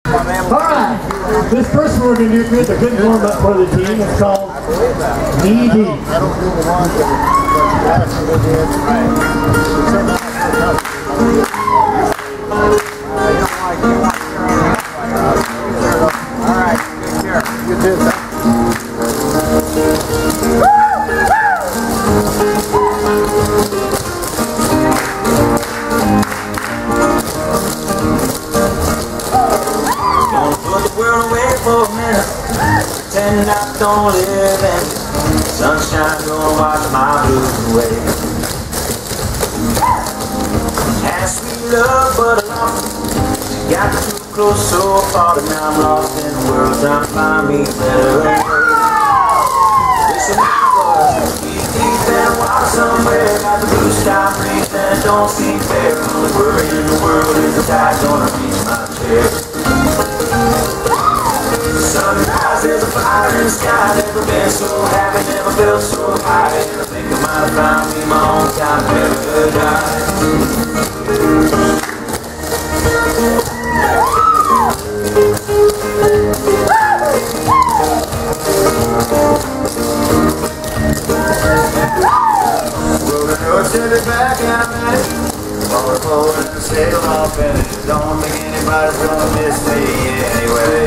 Alright, this first one we're going to do is a good warm-up for the team. It's called Knee Deep. Alright, take care. You too. Pretend I don't live in sunshine, gonna wash my blues away. Had sweet love, but I lost it. She got too close so far, but now I'm lost in the world, trying to find me a better way. Listen, deep in water somewhere, got the blue sky breeze, and it don't seem fair. Only worry in the world is the tide gonna reach my chair. Sunrise, there's a fire in the sky. Never been so happy, never felt so high. And I think I might have found me my own kind of paradise. Rode a north, sent it back, and I'm at it. Roll a boat and sail off in it. Don't think anybody's gonna miss me anyway.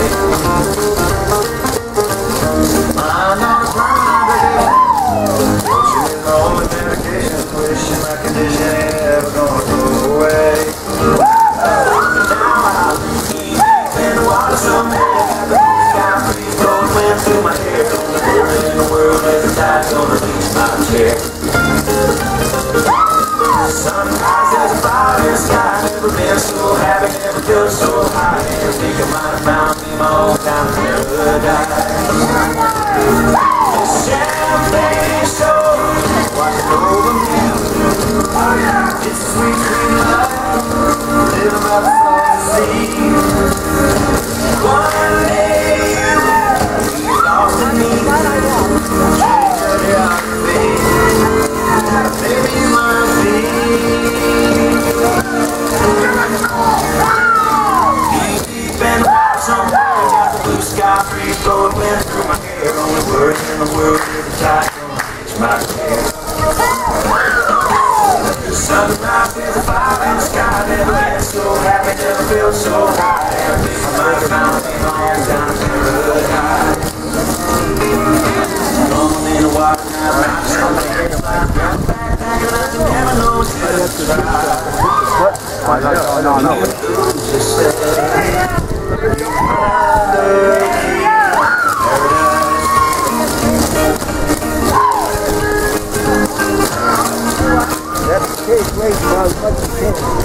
I'm not a permanent vacation. Pushing in all the medication, wishing my condition ain't ever gonna go away. Now I'm deep in the water somewhere. Got the blue sky breeze blowing wind through my hair. Only worry in the world is the tide gonna reach my chair. Sunrise, there's a fire in the sky. Never been so happy, never felt so high. And I think I might have found me my own kind of paradise. This champagne show watching over me. It's a sweet, sweet life, living by the salty sea. One day you'll be lost in me. Maybe you might be. Deep in the water somewhere, got the blue sky breeze blowing wind through my hair. Only worry in the world is the tide gonna reach my chair. Sunrise, there's a fire in the sky. Never been so happy, never felt so high. And I think I might have found me my own kind of paradise. Going in the water now, right? Something like that. Never know till it's right. No. Just say, That's the case, wait, as much as you can.